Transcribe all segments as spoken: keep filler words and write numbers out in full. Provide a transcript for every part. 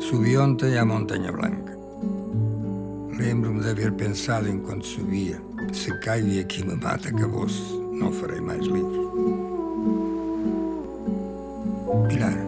Subi ontem à Montanha Blanca. Lembro-me de haver pensado enquanto subia: se caio e aqui me mata, acabou-se, não farei mais livros. Pilar.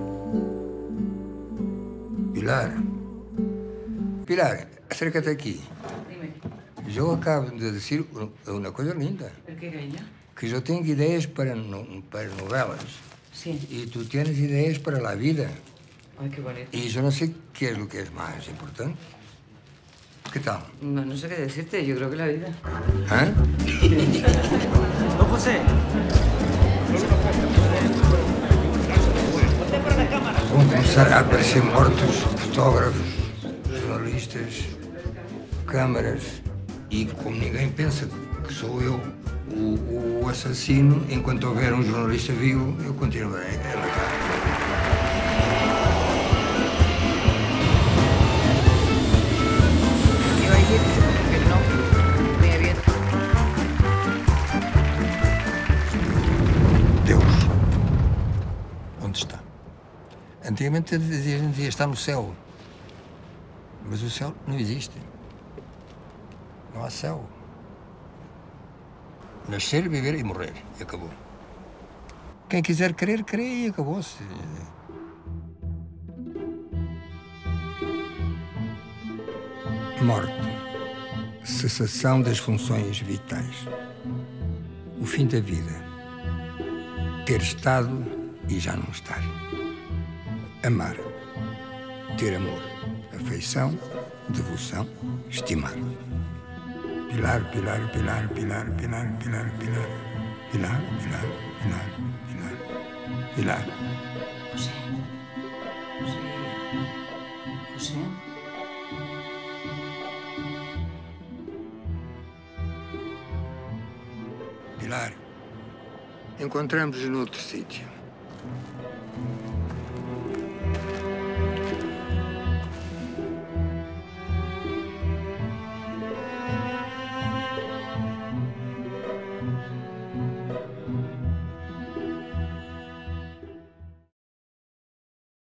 Pilar. Pilar, acércate aqui. Dime. Eu acabo de dizer uma coisa linda. ¿El qué, cariño? Que eu tenho ideias para, no, para novelas. Sí. Y tú tienes ideas para la vida. Ay, qué bonito. Y yo no sé qué es lo que es más importante. ¿Qué tal? No, no sé qué decirte, yo creo que la vida. ¿Eh? Don José. Vão começar a aparecer mortos, fotógrafos, jornalistas, câmaras. E como ninguém pensa que sou eu o, o assassino, enquanto houver um jornalista vivo, eu continuarei a matar. Iba a ir, pero no. Venga, bien. Deus. Onde está? Antigamente a gente dizia estar no céu. Mas o céu não existe. Não há céu. Nascer, viver e morrer. E acabou. Quem quiser crer, crê e acabou-se. Morte. Cessação das funções vitais. O fim da vida. Ter estado e já não estar. Amar. Ter amor. Afeição. Devoção. Estimar. Pilar, Pilar, Pilar, Pilar, Pilar, Pilar, Pilar. Pilar, Pilar, Pilar, Pilar. Pilar. José. José. José. Pilar. Encontramos-nos noutro sítio.